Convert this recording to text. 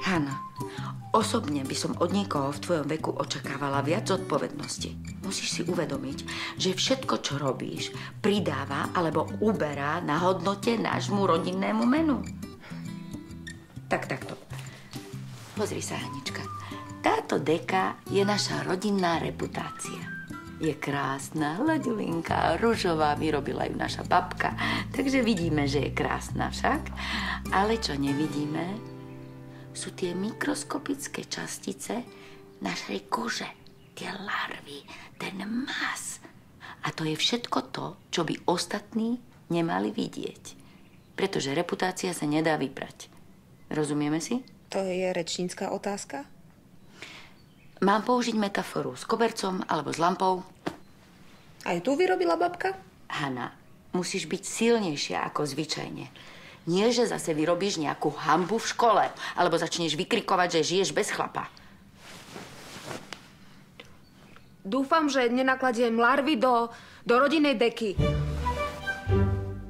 Hanna, osobne by som od niekoho v tvojom veku očakávala viac zodpovednosti. Musíš si uvedomiť, že všetko, čo robíš, pridáva alebo uberá na hodnote nášmu rodinnému menu. Takto. Pozri sa, Hanička. Táto deka je naša rodinná reputácia. Je krásna, hladilinká, ružová, vyrobila ju naša babka, takže vidíme, že je krásna však. Ale čo nevidíme, sú tie mikroskopické častice našej kože, tie larvy, ten mas. A to je všetko to, čo by ostatní nemali vidieť. Pretože reputácia sa nedá vyprať. Rozumieme si? To je rečnícka otázka? Mám použiť metaforu s kobercom alebo s lampou? Aj tu vyrobila babka? Hanna, musíš byť silnejšia ako zvyčajne. Nie, že zase vyrobíš nejakú hanbu v škole, alebo začneš vykrikovať, že žiješ bez chlapa. Dúfam, že nenakladiem larvy do rodinnej deky.